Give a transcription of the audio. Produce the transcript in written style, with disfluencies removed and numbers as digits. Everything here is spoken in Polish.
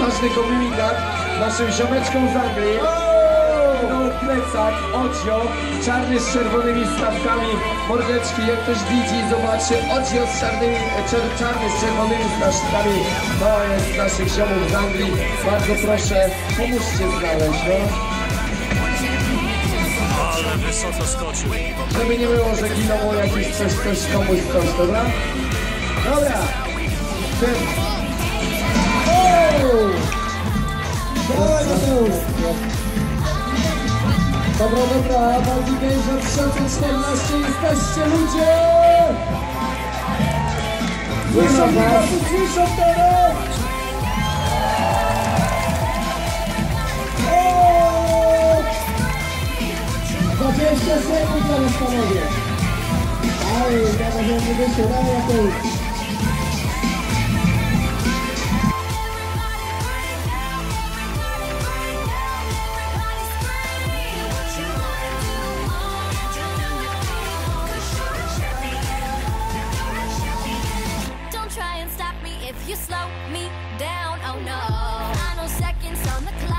odważnych o mimikach, naszym ziomeczkom z Anglii. No plecak, odzio, czarny z czerwonymi wstawkami, mordeczki, jak ktoś widzi, zobaczy, odzio z czarny z czerwonymi wstawkami. To jest naszych ziomów z Anglii. Bardzo proszę, pomóżcie znaleźć, no. Ale wysoko skoczył. Żeby nie było, że giną jakieś coś komuś coś, dobra? Dobra! Ten... Dobra, Baldi Gejża 2014, jesteście ludzie! Słyszą was, słyszą teraz! 20 sekund teraz, panowie! Aj, teraz nie wyszło, daj jakoś! If you slow me down, oh no, final seconds on the clock.